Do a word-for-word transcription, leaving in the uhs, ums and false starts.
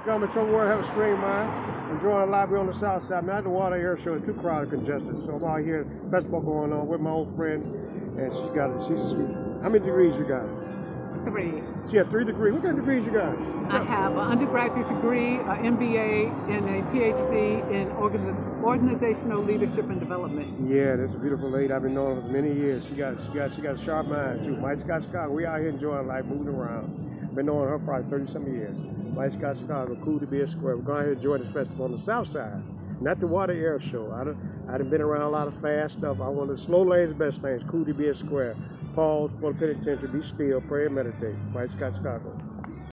Coming to World, have a spring mind. Enjoying the library on the south side. Man, at the Water Air Show is too crowded, congested. So I'm out here, festival going on with my old friend, and she got it. She's a sweet. How many degrees you got? Three. She had three degrees. What kind of degrees you got? I have an undergraduate degree, an M B A, and a P H D in organi organizational leadership and development. Yeah, that's a beautiful lady. I've been knowing her for many years. She got, she got, she got a sharp mind too. Mike Scott Chicago. We out here enjoying life, moving around. Been knowing her probably thirty some years. Mike Scott Chicago, cool to be a square. We're going to enjoy this festival on the south side, not the Water Air Show. I done, I done been around a lot of fast stuff. I want to slow lanes, the best things. Cool to be a square. Pause for the penitentiary. Be still. Pray and meditate. Mike Scott Chicago.